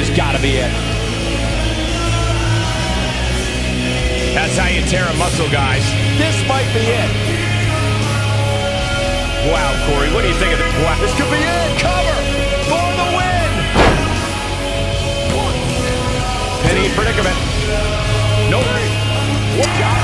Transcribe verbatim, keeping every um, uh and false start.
has got to be it. That's how you tear a muscle, guys. This might be it. Wow, Corey, what do you think of the... Wow. This could be it. Cover for the win. Penny predicament. Nope. What?